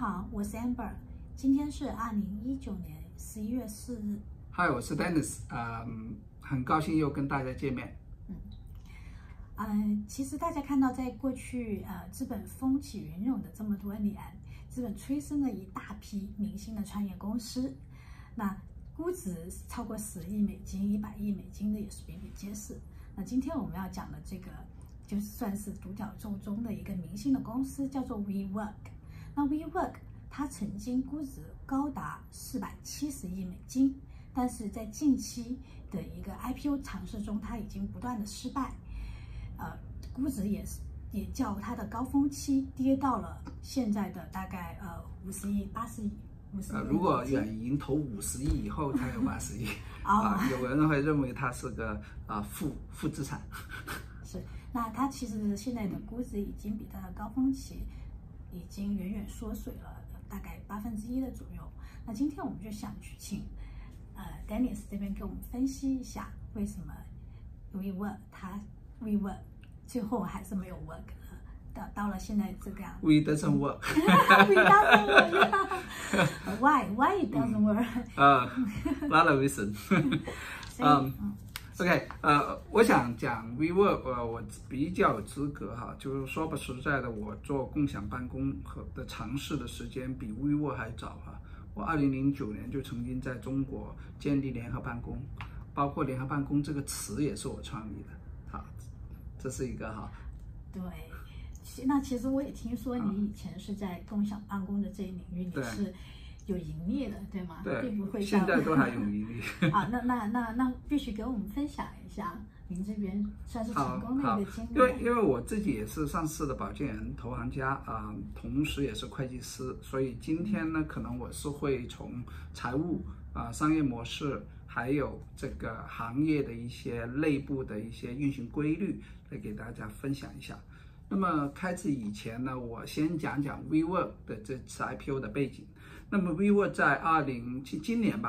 好，我是 Amber， 今天是2019年11月4日。 嗨，我是 Dennis， 很高兴又跟大家见面。 其实大家看到，在过去资本风起云涌的这么多年，资本催生了一大批明星的创业公司，那估值超过10亿美金、100亿美金的也是比比皆是。那今天我们要讲的这个，就算是独角兽中的一个明星的公司，叫做 WeWork。那 WeWork 它曾经估值高达470亿美金，但是在近期的一个 IPO 尝试中，它已经不断的失败，估值也较它的高峰期跌到了现在的大概50亿、80亿。 如果远银投50亿以后才有80亿，有人会认为它是个负资产。 是，那它其实现在的估值已经比它的高峰期已经远远缩水了，大概1%的左右。那今天我们就想去请Dennis 这边给我们分析一下，为什么WeWork 最后还是没有 work 到了现在这个样子。 We doesn't work. We doesn't work. Why it doesn't work? Lot of reason. OK， 我想讲 WeWork， 我比较有资格哈，就是说不实在的，我做共享办公的尝试的时间比 WeWork 还早哈。我2009年就曾经在中国建立联合办公，包括联合办公这个词也是我创立的，好，这是一个哈。 对，那其实我也听说你以前是在共享办公的这一领域，你是有盈利的，对吗？ 对， 并不会现在都还有盈利。 那必须给我们分享一下您这边算是成功的一个经历。 因为我自己也是上市的保荐人、投行家同时也是会计师，所以今天呢，可能我是会从财务商业模式，还有这个行业的一些内部的一些运行规律来给大家分享一下。那么开始以前呢，我先讲讲 WeWork 的这次 IPO 的背景。那么 WeWork 在今年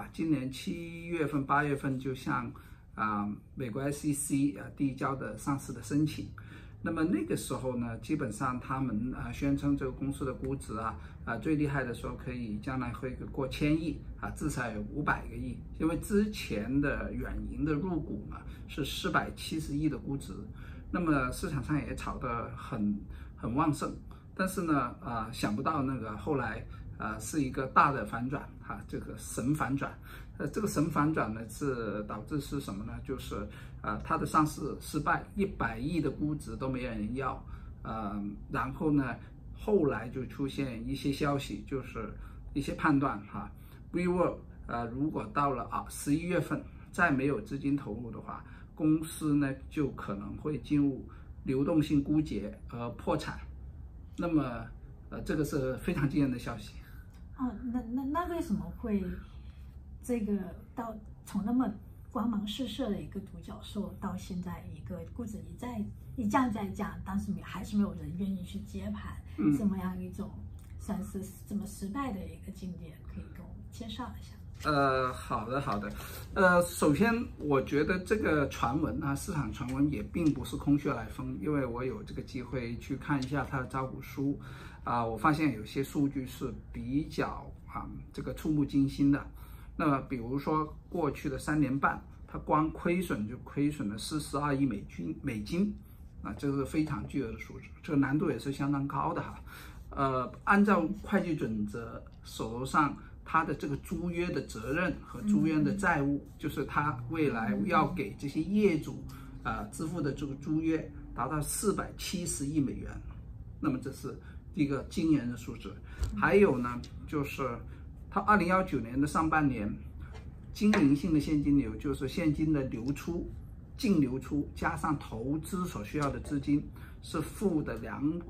7月份、8月份就向美国 SEC 递交的上市的申请。那么那个时候呢，基本上他们宣称这个公司的估值最厉害的时候可以将来会过1000亿至少有500个亿，因为之前的远银的入股呢是470亿的估值。那么市场上也炒得很旺盛，但是呢，想不到那个后来是一个大的反转这个神反转，这个神反转呢是导致是什么呢？就是它的上市失败，100亿的估值都没有人要，然后呢，后来就出现一些消息，就是一些判断WeWork 如果到了11月份再没有资金投入的话，公司呢就可能会进入流动性枯竭而破产。那么这个是非常惊人的消息。 那为什么会这个从那么光芒四射的一个独角兽，到现在一个估值一降再降，但是还是没有人愿意去接盘，这么样一种算是这么失败的一个经典，可以给我们介绍一下？ 好的，首先我觉得这个传闻市场传闻也并不是空穴来风，因为我有这个机会去看一下它的招股书，我发现有些数据是比较这个触目惊心的。那么比如说过去的3年半，它光亏损就亏损了42亿美金，这是非常巨额的数字，这个难度也是相当高的按照会计准则，手头上他的这个租约的责任和租约的债务，就是他未来要给这些业主支付的这个租约达到470亿美元，那么这是一个惊人的数字。还有呢，就是他2019年的上半年经营性的现金流，就是现金的净流出加上投资所需要的资金是负的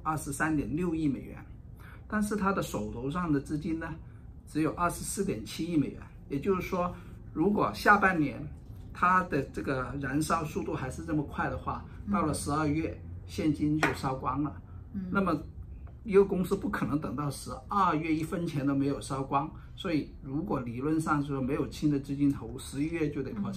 23.6亿美元，但是他的手头上的资金呢只有24.7亿美元，也就是说，如果下半年它的这个燃烧速度还是这么快的话，到了12月现金就烧光了。那么一个公司不可能等到12月1分钱都没有烧光，所以如果理论上说没有新的资金投入，11月就得破产。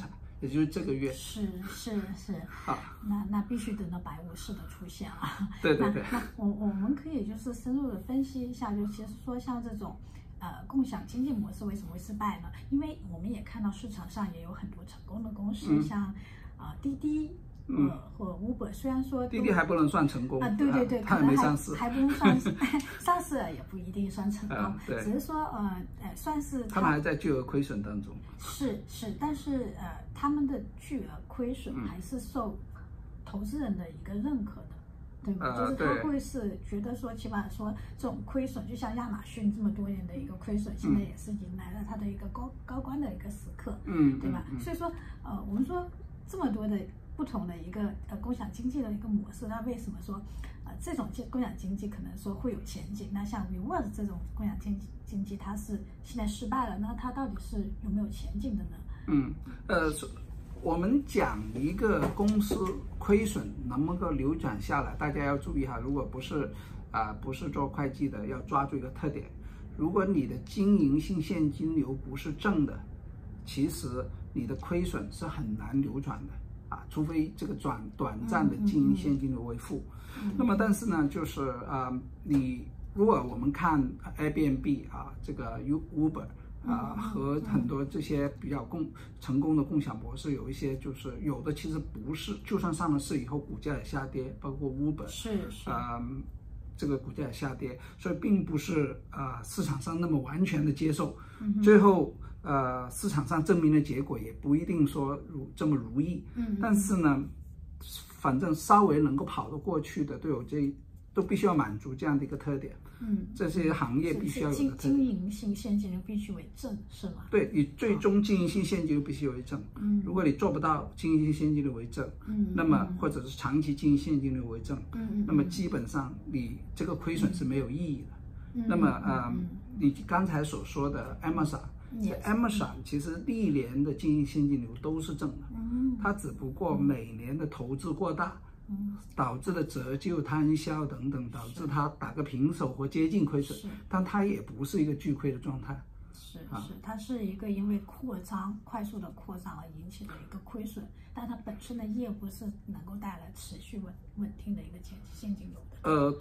也就是这个月。 是啊， 那必须等到白武士的出现了。 对。 那我们可以就是深入的分析一下，就其实说像这种共享经济模式为什么会失败呢？因为我们也看到市场上也有很多成功的公司，像滴滴。或 Uber， 虽然说滴滴还不能算成功对， 它还没上市， 还不能算上市了，也不一定算成功， 对， 只是说算是他们还在巨额亏损当中。 是，但是他们的巨额亏损还是受投资人的一个认可的。对吗？就是他会是觉得说，起码说这种亏损，就像亚马逊这么多年的一个亏损，现在也是迎来了它的一个高光的一个时刻，对吧？所以说，我们说这么多的不同的一个共享经济的一个模式，那为什么说这种共享经济可能说会有前景？那像 WeWork 这种共享经济，它是现在失败了，那它到底是有没有前景的呢？ 我们讲一个公司亏损能不能够扭转下来，大家要注意哈。如果不是做会计的，要抓住一个特点：如果你的经营性现金流不是正的，其实你的亏损是很难扭转的除非这个短暂的经营现金流为负。那么但是呢，就是如果我们看 Airbnb 这个 Uber。和很多这些比较成功的共享模式，有一些就是有的其实不是，就算上了市以后股价也下跌，包括 Uber 这个股价也下跌，所以并不是市场上那么完全的接受，最后市场上证明的结果也不一定说这么如意，但是呢，反正稍微能够跑得过去的都必须要满足这样的一个特点。这些行业必须要有的特点。 经营性现金流必须为正，是吗？ 对，你最终经营性现金流必须为正。如果你做不到经营性现金流为正，那么或者是长期经营现金流为正，那么基本上你这个亏损是没有意义的。那么你刚才所说的 Amazon 其实历年的经营现金流都是正的，它只不过每年的投资过大。导致的折旧、摊销等等，导致它打个平手或接近亏损，但它也不是一个巨亏的状态。 它是一个因为快速的扩张而引起的一个亏损，但它本身的业务是能够带来持续稳定的一个现金流的。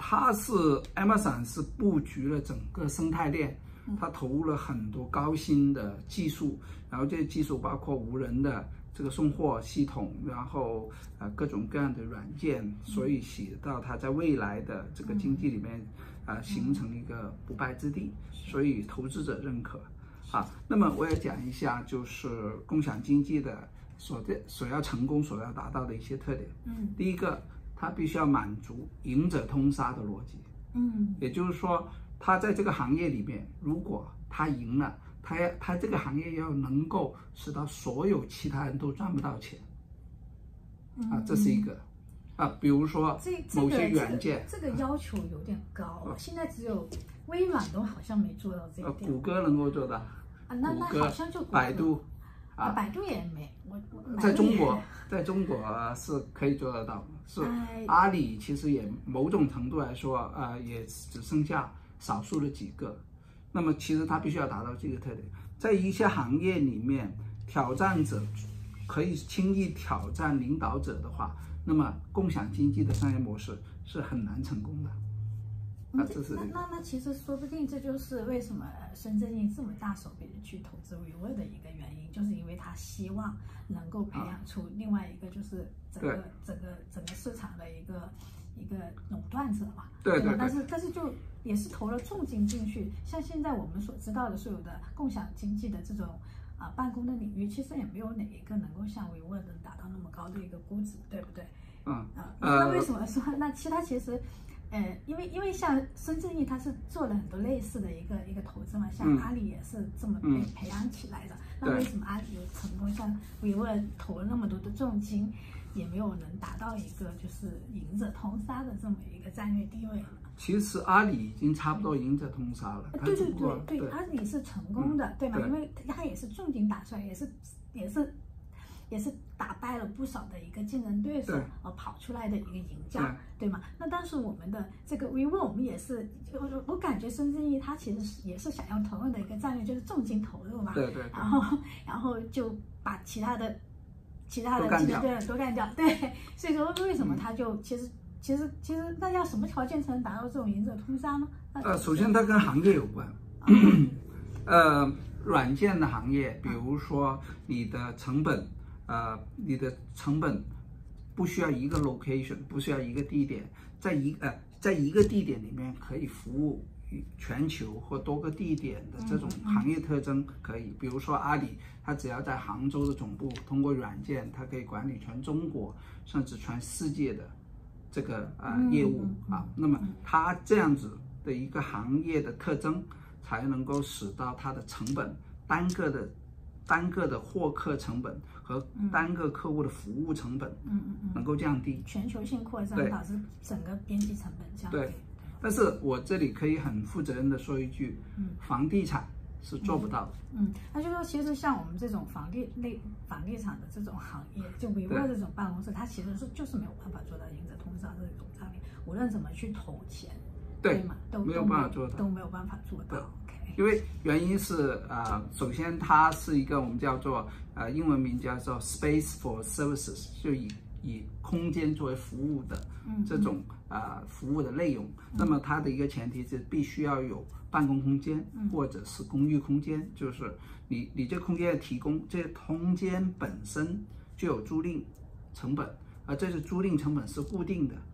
Amazon 是布局了整个生态链，它投入了很多高新的技术，然后这些技术包括无人的这个送货系统，然后各种各样的软件，所以使到它在未来的这个经济里面形成一个不败之地，所以投资者认可。那么我也讲一下，就是共享经济的所要成功所要达到的一些特点。第一个，它必须要满足赢者通杀的逻辑。也就是说，它在这个行业里面，如果它赢了，它这个行业要能够使到所有其他人都赚不到钱，这是一个比如说某些软件， 这个要求有点高现在只有微软都好像没做到这一点。 谷歌能够做到那好像就百度百度也没， 在中国是可以做得到，是阿里其实也某种程度来说也只剩下少数的几个。那么其实它必须要达到这个特点，在一些行业里面，挑战者可以轻易挑战领导者的话，那么共享经济的商业模式是很难成功的。 那其实说不定这就是为什么孙正义这么大手笔的去投资 WeWork 的一个原因，就是因为他希望能够培养出另外一个就是整个市场的一个垄断者嘛。 对。 但是就也是投了重金进去，像现在我们所知道的所有的共享经济的这种办公的领域，其实也没有哪一个能够像 WeWork 能达到那么高的一个估值，对不对？那为什么说那其实？因为像孙正义他是做了很多类似的一个投资嘛，像阿里也是这么被培养起来的。那为什么阿里有成功，像 WeWork 投了那么多的重金，也没有能达到一个就是赢者通杀的这么一个战略地位呢？ 其实阿里已经差不多赢者通杀了。 对，阿里是成功的，对吧？因为他也是重金打出来，也是打败了不少的一个竞争对手而跑出来的一个赢家，对吗？那当时我们的这个 WeWork 我们也是，我感觉孙正义他其实也是想要投入的一个战略，就是重金投入嘛。 对。 然后就把其他的其他的对都干掉，对，所以说为什么他就其实那要什么条件才能达到这种赢者通杀呢？ 首先它跟行业有关，软件的行业，比如说你的成本不需要一个 location， 不需要一个地点，在一个地点里面可以服务全球或多个地点的这种行业特征可以，比如说阿里，它只要在杭州的总部，通过软件，它可以管理全中国甚至全世界的这个业务啊。那么它这样子的一个行业的特征，才能够使到它的成本单个的获客成本和单个客户的服务成本能够降低， 全球性扩张导致整个边际成本降低。 对，但是我这里可以很负责任的说一句，房地产是做不到的。 那就说其实像我们这种房地产的这种行业，就WeWork这种办公室，它其实就是没有办法做到赢者通杀这种上面，无论怎么去投钱，对吗？都没有办法做到，都没有办法做到。 因为原因是首先它是一个我们叫做英文名叫做 Space for Services， 就以空间作为服务的这种服务的内容。那么它的一个前提是必须要有办公空间或者是公寓空间，就是你这个空间的提供，这个空间本身就有租赁成本，而这是租赁成本是固定的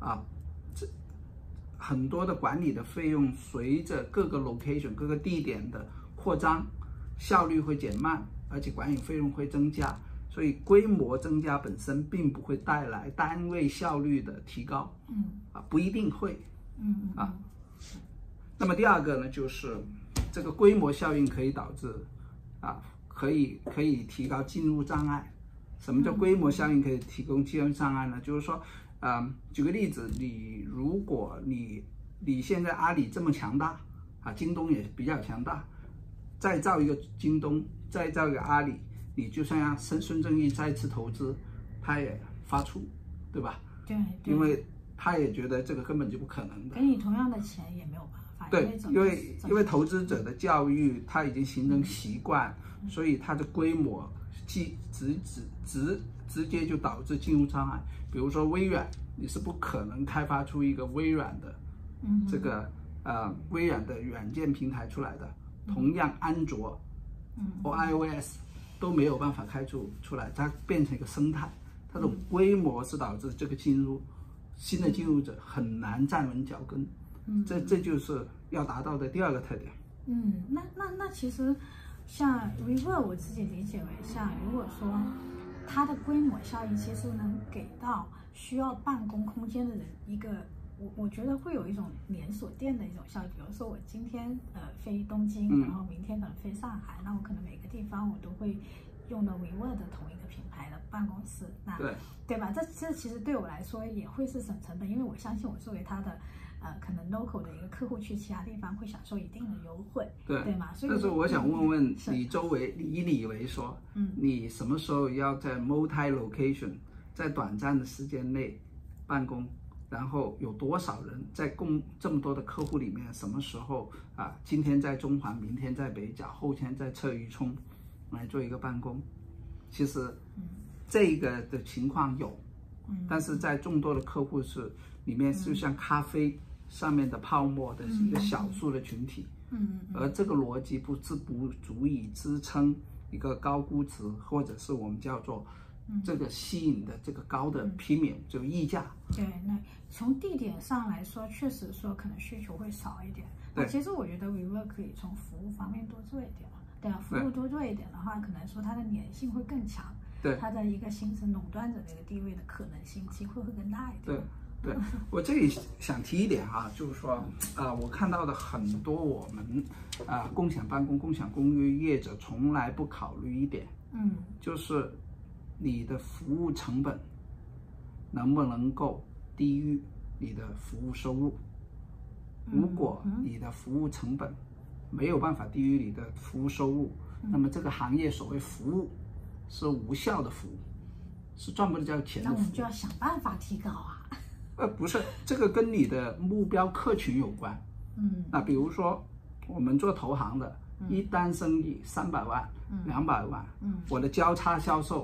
很多的管理的费用随着各个 location 各个地点的扩张，效率会减慢，而且管理费用会增加，所以规模增加本身并不会带来单位效率的提高，不一定会，那么第二个呢，就是这个规模效应可以导致可以提高进入障碍。什么叫规模效应可以提供进入障碍呢？就是说举个例子，如果你现在阿里这么强大京东也比较强大，再造一个京东，再造一个阿里，你就算让孙正义再次投资，他也发怵，对吧？ 对， 因为他也觉得这个根本就不可能的， 给你同样的钱也没有办法。 对，因为投资者的教育他已经形成习惯，所以它的规模直接就导致进入障碍。比如说微软，你是不可能开发出一个微软的这个微软的软件平台出来的。同样安卓或 iOS 都没有办法开出来，它变成一个生态，它这种规模是导致这个新的进入者很难站稳脚跟。这就是要达到的第二个特点。 那其实像 WeWork 我自己理解为，像如果说它的规模效应其实能给到需要办公空间的人一个，我觉得会有一种连锁店的一种效应。比如说我今天飞东京，然后明天可能飞上海，那我可能每个地方我都会用到 WeWork 的同一个品牌的办公室，那对吧？这其实对我来说也会是省成本，因为我相信我作为它的可能 local 的一个客户去其他地方会享受一定的优惠，对吗？所以但是我想问你周围，以你为说，你什么时候要在 multi location 在短暂的时间内办公？然后有多少人在这么多的客户里面，什么时候今天在中环，明天在北角，后天在鰂鱼涌来做一个办公？其实这个的情况有，但是在众多的客户里面，就像咖啡上面的泡沫的一个小数的群体，而这个逻辑不足以支撑一个高估值，或者是我们叫做这个吸引的这个高的premium，就溢价。 对，那从地点上来说，确实说可能需求会少一点。那其实我觉得 WeWork 可以从服务方面多做一点嘛。对啊，服务多做一点的话，可能说它的粘性会更强，它的一个形成垄断者的一个地位的可能性机会会更大一点。 对，我这里想提一点就是说我看到的很多我们共享办公、共享公寓业者从来不考虑一点，就是你的服务成本能不能够低于你的服务收入。如果你的服务成本没有办法低于你的服务收入，那么这个行业所谓服务是无效的服务，是赚不到钱的服务。 那我们就要想办法提高不是，这个跟你的目标客群有关。那比如说我们做投行的，一单生意300万、200万，我的交叉销售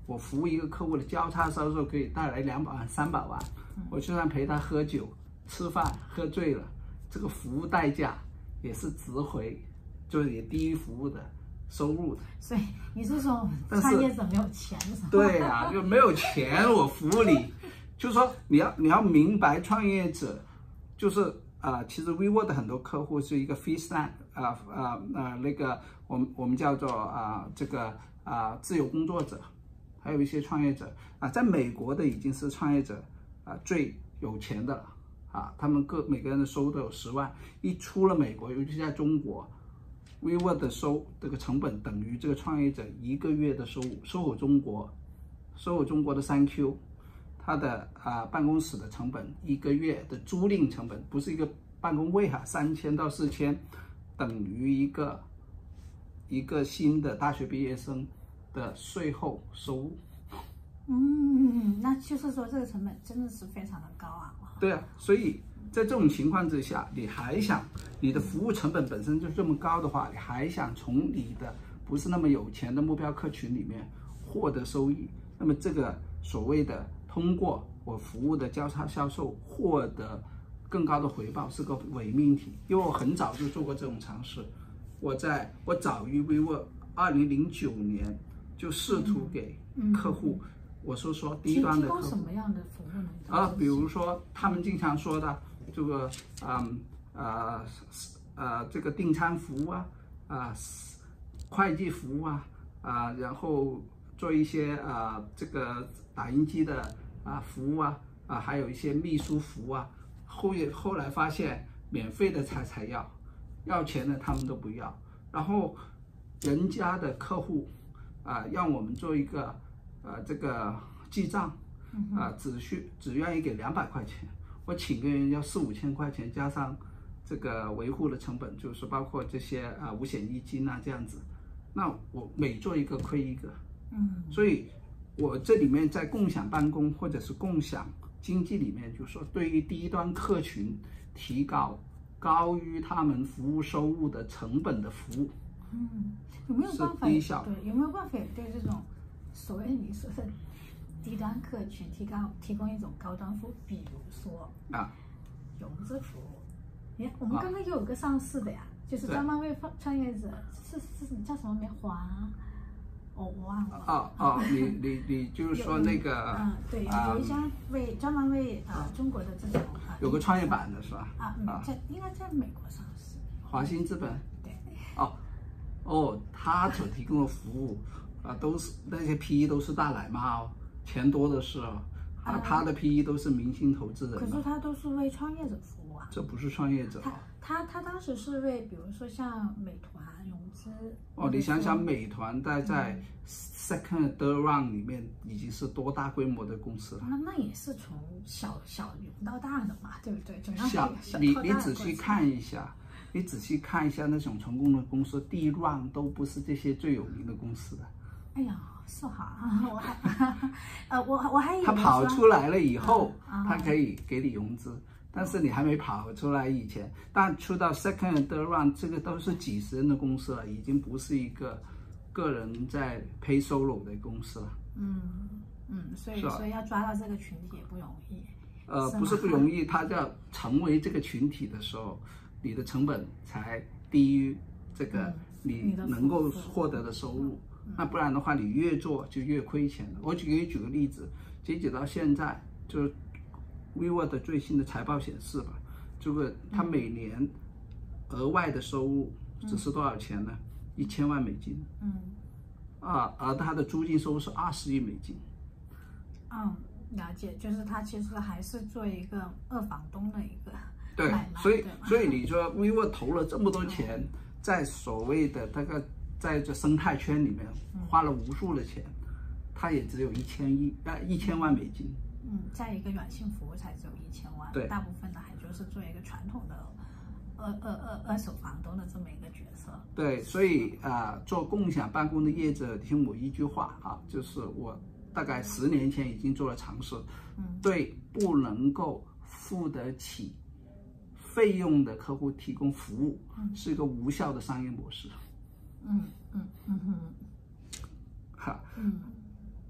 我服务一个客户的交叉销售可以带来200万、300万，我就算陪他喝酒、吃饭喝醉了，这个服务代价也是值回，就是也低于服务的收入的。 所以你是说创业者没有钱是吗？ 对啊，就没有钱我服务你，就是说你要明白创业者就是其实 WeWork 的很多客户是一个 freelance 那个我们叫做这个自由工作者，还有一些创业者在美国的已经是创业者最有钱的了他们每个人的收入都有10万，一出了美国，尤其在中国 ，WeWork 的这个成本等于这个创业者1个月的收入，搜狗中国的3Q。它的办公室的成本1个月的租赁成本不是一个办公位3000到4000，等于一个新的大学毕业生的税后收入。 那就是说这个成本真的是非常的高啊。 对啊，所以在这种情况之下，你还想你的服务成本本身就这么高的话，你还想从你的不是那么有钱的目标客群里面获得收益，那么这个所谓的通过我服务的交叉销售获得更高的回报是个伪命题，因为我很早就做过这种尝试。我早于 WeWork 2009年就试图给客户，我说低端的客户提供什么样的服务呢？ 比如说他们经常说的这个这个订餐服务会计服务然后做一些这个打印机的服务还有一些秘书服务后来发现免费的才要钱的他们都不要，然后人家的客户让我们做一个这个记账只愿意给200块钱，我请个人要4、5千块钱，加上这个维护的成本，就是包括这些五险一金这样子，那我每做一个亏一个。所以我这里面在共享办公或者是共享经济里面，就是说对于低端客群提高于他们服务收入的成本的服务， 有没有办法低效？ 对，有没有办法对这种所谓你说的低端客群提供一种高端服务？比如说融资服务。你看，我们刚刚有一个上市的呀，就是专门为创业者，是叫什么名？我忘了。 你就是说那个对，有一家专门为中国的这种有个创业板的是吧？ 应该在美国上市。 华兴资本。 对。 他所提供的服务都是那些 PE 都是大奶妈钱多的是他的 PE 都是明星投资人。 可是他都是为创业者服务啊。 这不是创业者。 他当时是为比如说像美团融资。 你想想美团在 second third round 里面已经是多大规模的公司了？ 那也是从小融到大的嘛，对不对？ 你仔细看一下。你仔细看一下那种成功的公司，第一 round 都不是这些最有名的公司的。 哎呀，是我还以为他跑出来了以后，他可以给你融资，但是你还没跑出来以前，但出到 second third round 这个都是几十人的公司了，已经不是一个个人在 pay solo 的公司了。 所以要抓到这个群体也不容易。 不是不容易，他要成为这个群体的时候，你的成本才低于这个你能够获得的收入，那不然的话，你越做就越亏钱了。我举个例子，截止到现在，就是 WeWork 的最新的财报显示吧，这个他每年额外的收入只是多少钱呢？1000万美金。而他的租金收入是20亿美金。 了解，就是他其实还是做一个二房东的一个。 对，所以你说 WeWork 投了这么多钱，在所谓的大概在这生态圈里面花了无数的钱，它也只有1000万美金。 在一个软性服务才只有1000万， 对， 大部分的还就是做一个传统的二手房东的这么一个角色。 对，所以做共享办公的业者听我一句话就是我大概10年前已经做了尝试，对不能够付得起费用的客户提供服务，是一个无效的商业模式。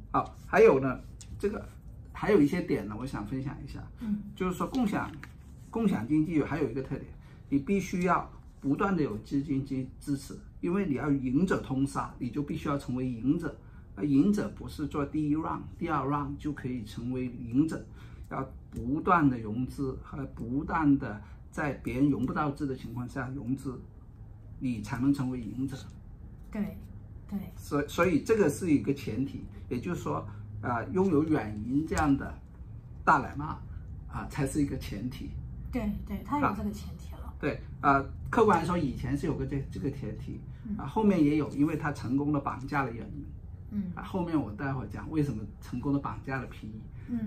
好，还有呢，这个还有一些点呢，我想分享一下。就是说共享经济还有一个特点，你必须要不断的有资金支持，因为你要赢者通杀，你就必须要成为赢者。赢者不是做第一 round、第二 round 就可以成为赢者，要不断的融资和不断的在别人融不到资的情况下融资，你才能成为赢者。 对。 所以这个是一个前提，也就是说，拥有软银这样的大奶妈才是一个前提。 对，他有这个前提了。 对，客观来说，以前是有个这个前提，后面也有，因为他成功的绑架了软银。后面我待会儿讲为什么成功的绑架了 PE。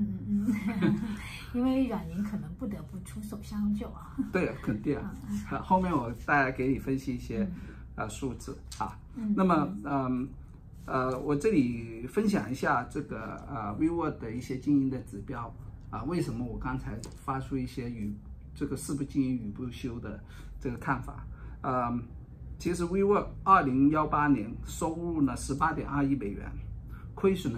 因为软银可能不得不出手相救啊。 对，肯定啊。后面我再来给你分析一些数字啊。那么我这里分享一下这个WeWork 的一些经营的指标为什么我刚才发出一些这个事不经营语不休的这个看法。其实 WeWork 2018年收入呢18.2亿美元，亏损了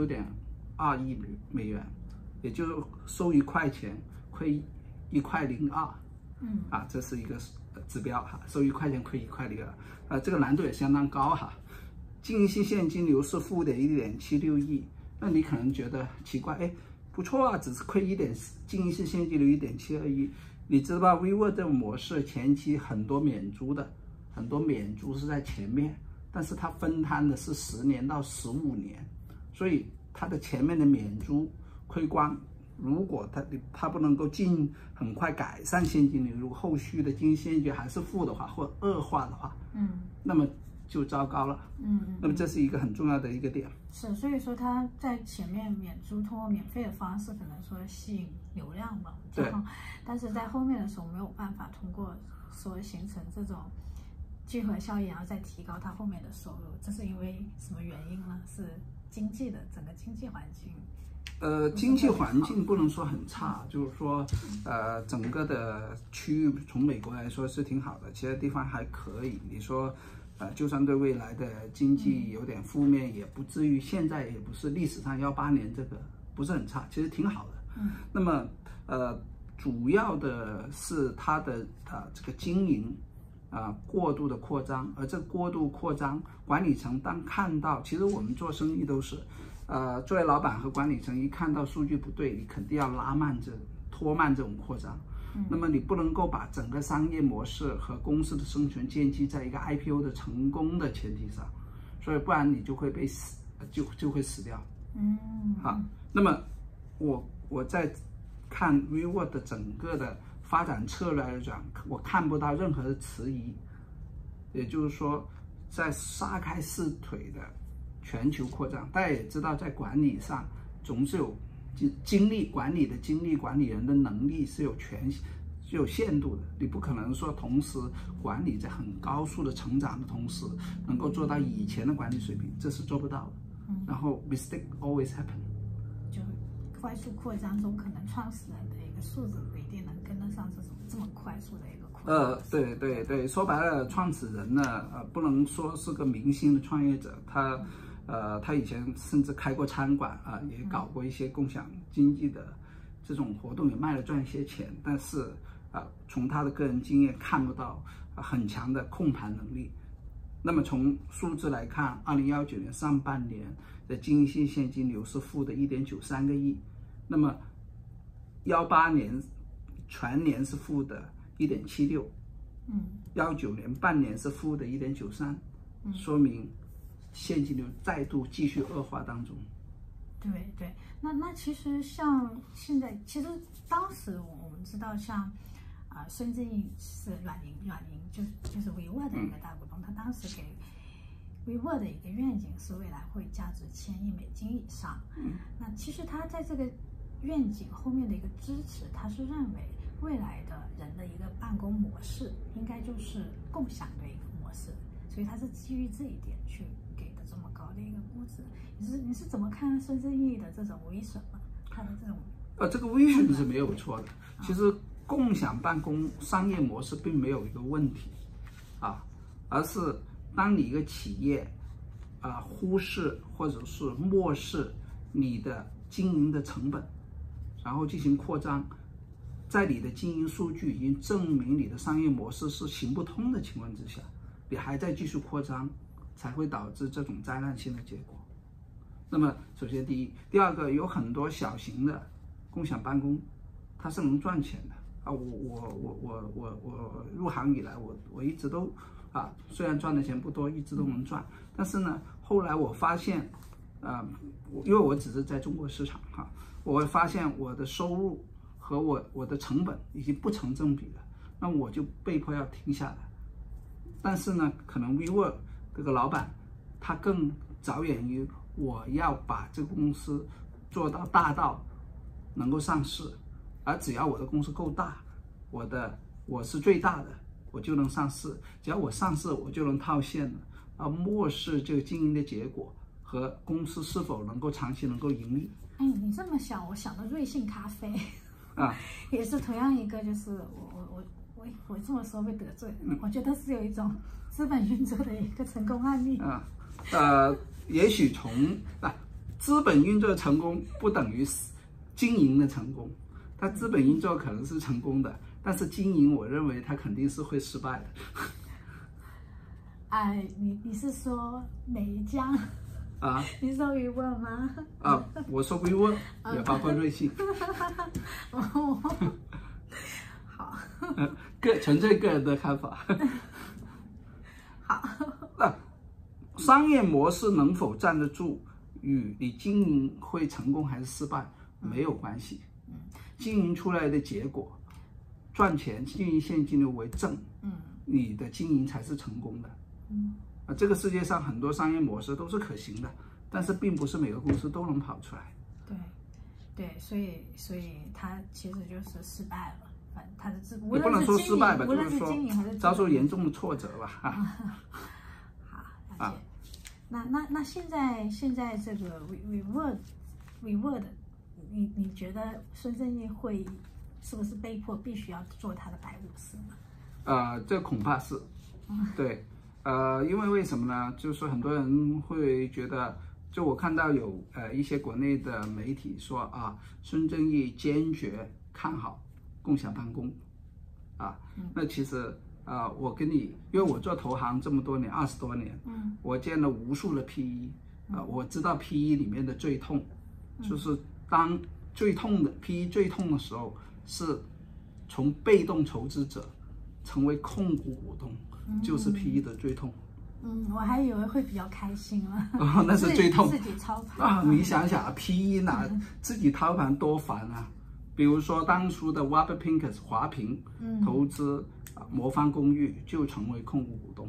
19.2亿美元，也就是收1块钱亏1块02。这是一个指标哈，收1块钱亏1块02。这个难度也相当高哈。经营性现金流是负的1.76亿，那你可能觉得奇怪，不错啊，只是亏经营性现金流1.72亿。你知道吧 WeWork 这种模式前期很多免租是在前面，但是它分摊的是10年到15年，所以它的前面的免租亏光，如果它不能够很快改善现金流，如果后续的经营现金流还是负的话或恶化的话，那么就糟糕了。那么这是一个很重要的一个点。 是，所以说他在前面免租，通过免费的方式可能说吸引流量嘛， 对。 但是在后面的时候没有办法通过说形成这种聚合效应，然后再提高它后面的收入，这是因为什么原因呢？是整个经济环境。 经济环境不能说很差，就是说，整个的区域从美国来说是挺好的，其他地方还可以。你说，就算对未来的经济有点负面，也不至于现在也不是历史上18年这个不是很差，其实挺好的。那么主要的是它的这个经营过度的扩张，而这过度扩张，管理层当看到，其实我们做生意都是，作为老板和管理层一看到数据不对，你肯定要拖慢这种扩张。那么你不能够把整个商业模式和公司的生存建基在一个 IPO 的成功的前提上，所以不然你就会就会死掉。那么我在看 WeWork 的整个的发展策略来讲，我看不到任何的迟疑，也就是说，在撒开四腿的全球扩张，大家也知道，在管理上总是有管理人的能力是有限度的，你不可能说同时管理在很高速的成长的同时，能够做到以前的管理水平，这是做不到的。然后 mistake always happen。 就快速扩张中，可能创始人的一个素质不一定能跟得上这么快速的一个扩张。 对，说白了，创始人呢，不能说是个明星的创业者，他以前甚至开过餐馆也搞过一些共享经济的这种活动，也卖了赚一些钱，但是从他的个人经验看不到很强的控盘能力。那么从数字来看，2019年上半年的经营性现金流是负的1.93个亿，那么18年全年是负的1.76， 19年半年是负的1.93，说明现金流再度继续恶化当中。 对，那其实像现在，其实当时我们知道像孙正义是软银就是 WeWork 的一个大股东，他当时给 WeWork 的一个愿景是未来会价值1000亿美金以上。那其实他在这个愿景后面的一个支持，他是认为未来的人的一个办公模式应该就是共享的一个模式，所以他是基于这一点去给的这么高的一个估值。你是怎么看孙正义的这种vision呢？他的这种这个vision是没有错的。其实共享办公商业模式并没有一个问题而是当你一个企业忽视或者是漠视你的经营的成本，然后进行扩张，在你的经营数据已经证明你的商业模式是行不通的情况之下，你还在继续扩张，才会导致这种灾难性的结果。那么首先第一，第二个，有很多小型的共享办公，它是能赚钱的啊。我入行以来，我一直都虽然赚的钱不多，一直都能赚，但是呢，后来我发现，因为我只是在中国市场我会发现我的收入和我的成本已经不成正比了，那我就被迫要停下来。但是呢，可能 WeWork 这个老板他更着眼于我要把这个公司做到大到能够上市，而只要我的公司够大，我是最大的，我就能上市，只要我上市，我就能套现了，而漠视这个经营的结果和公司是否能够长期能够盈利。 你这么想，我想到瑞幸咖啡也是同样一个，就是我这么说会得罪，我觉得是有一种资本运作的一个成功案例。 也许从资本运作成功不等于经营的成功，它资本运作可能是成功的，但是经营我认为它肯定是会失败的。 你是说哪一家？你说 WeWork 吗？ 我说 WeWork 也包括瑞幸。 好， 纯粹个人的看法。 好， 商业模式能否站得住，与你经营会成功还是失败没有关系。经营出来的结果，赚钱、经营现金流为正，你的经营才是成功的。这个世界上很多商业模式都是可行的，但是并不是每个公司都能跑出来。 对，所以它其实就是失败了。反正它的也不能说失败吧， 就是说经营还是遭受严重的挫折吧。 好，了解。那现在这个 WeWork 的，你觉得孙正义是不是被迫必须要做他的150呢？ 这恐怕是，对。因为什么呢？就是很多人会觉得，就我看到有一些国内的媒体说孙正义坚决看好共享办公，那其实我跟你，因为我做投行这么多年，20多年，我见了无数的 PE，我知道 PE 里面的最痛，就是当PE 最痛的时候，是从被动投资者成为控股股东。就是 PE 的最痛。 我还以为会比较开心了。 那是最痛。 自己操盘你想想PE 自己操盘多烦啊！比如说当初的 Warburg Pincus 华平投资魔方公寓就成为控股股东。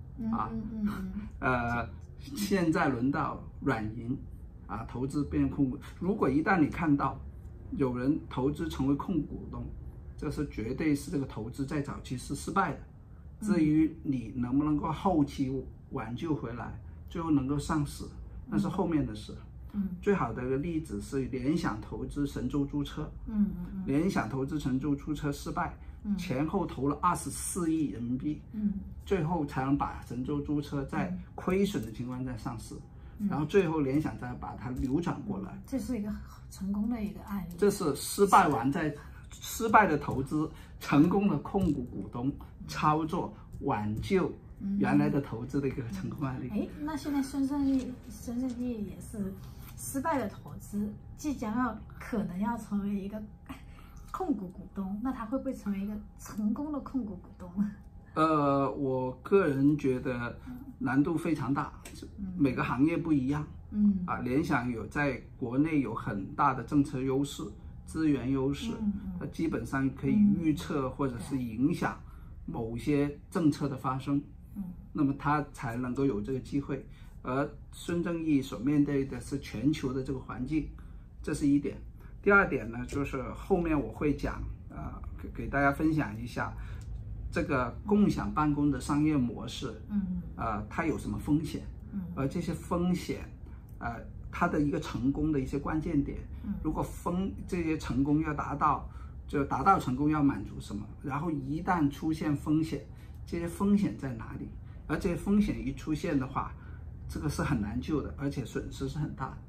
现在轮到软银投资变控股。如果一旦你看到有人投资成为控股股东，这是绝对是这个投资在早期是失败的。至于你能不能够后期挽救回来，最后能够上市，那是后面的事。最好的一个例子是联想投资神州租车。联想投资神州租车失败，前后投了24亿人民币，最后才能把神州租车在亏损的情况下上市，然后最后联想再把它扭转过来。 这是一个成功的一个案例。 这是失败的投资，成功的控股股东操作挽救原来的投资的一个成功案例。 那现在孙正义也是失败的投资，即将可能要成为一个控股股东，那他会不会成为一个成功的控股股东呢？ 我个人觉得难度非常大，每个行业不一样。联想在国内有很大的政策优势、资源优势，它基本上可以预测或者是影响某些政策的发生，那么它才能够有这个机会。而孙正义所面对的是全球的这个环境，这是一点。第二点呢，就是后面我会讲，给大家分享一下这个共享办公的商业模式，它有什么风险，而这些风险，它的一个成功的一些关键点，如果这些成功要达到成功要满足什么，然后一旦出现风险，这些风险在哪里？而这些风险一出现的话， 这个是很难救的，而且损失是很大的。